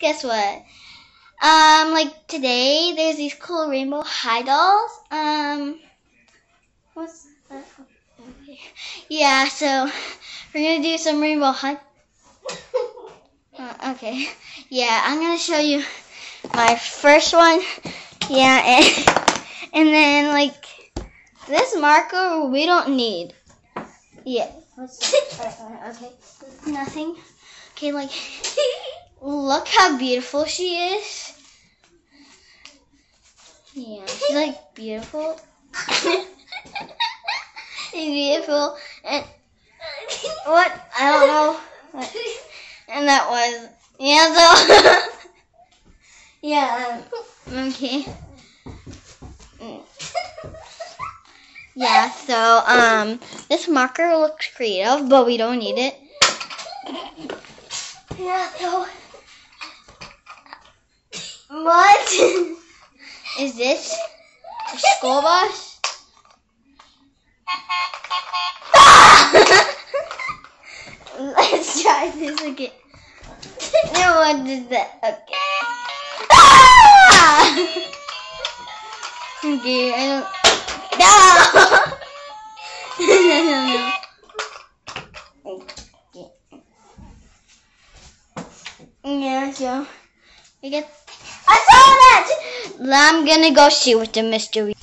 guess what? Like today, there's these cool rainbow high dolls. What's that? Okay. Yeah, so we're gonna do some rainbow high. Okay. Yeah, I'm gonna show you my first one. Yeah, and then like this marker we don't need. Yeah. Okay. Nothing. Okay, like look how beautiful she is. Yeah, she's like beautiful. She's beautiful. And what? I don't know. And that was so yeah. Okay. Yeah. So this marker looks creative, but we don't need it. Yeah. So what is this? A school bus? Let's try this again. No, what is that? Okay. Okay, I don't. No. Okay. Yeah, so I saw that. I'm gonna go see what the mystery